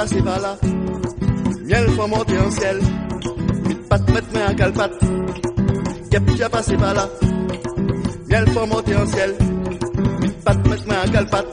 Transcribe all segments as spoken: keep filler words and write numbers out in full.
passé par là. Miel faut monter en ciel. Vite pas te mettre main en calpate. Kep déjà passé par là. Miel faut monter en ciel. Vite pas te mettre main en calpate.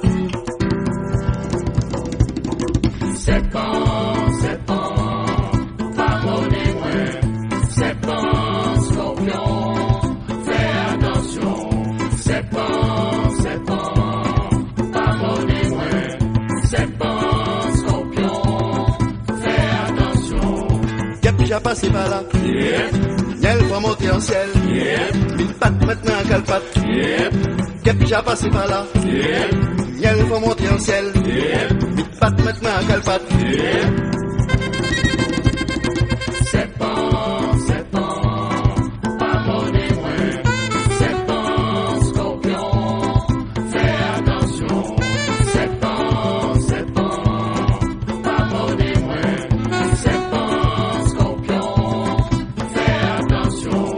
C'est bon, c'est bon, pardonnez-moi. C'est bon, scorpion, fais attention. C'est bon, c'est bon, pardonnez-moi. C'est bon, scorpion, fais attention. Kep déjà passé par là. Yep, Miel faut monter en ciel. yep, Vite pas te mettre main en calpate. yep, Kep déjà passé par là. yep, Miel faut monter en ciel. yep, Vite pas te mettre main en calpate. yep. C'est bon, c'est bon, pardonnez-moi. C'est bon, scorpion, fais attention. C'est bon, c'est bon, pardonnez-moi. C'est bon, scorpion, fais attention.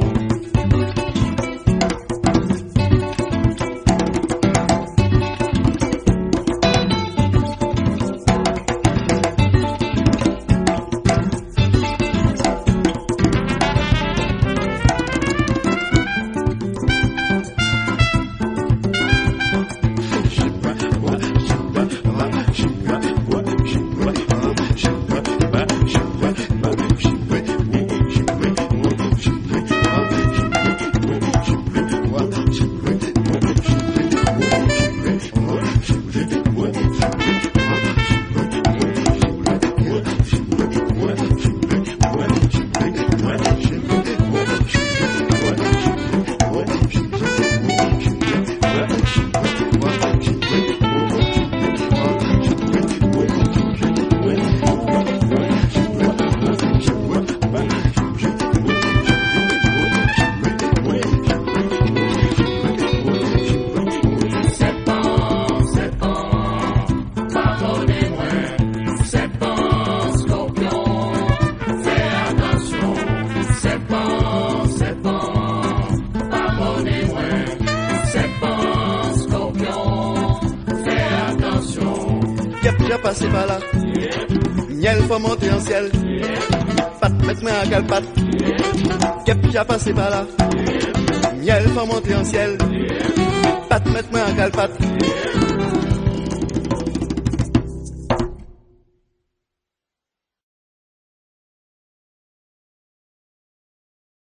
C'est bon, c'est bon, pardonnez-moi. C'est bon, scorpion, fais attention. C'est bon, c'est bon, pardonnez-moi. C'est bon, scorpion, fais attention. Kep déjà passé par là. Miel faut monter en ciel. Pas te mettre main en calpate. Kep déjà passé par là. Miel faut monter en ciel. Pas te mettre main en calpate.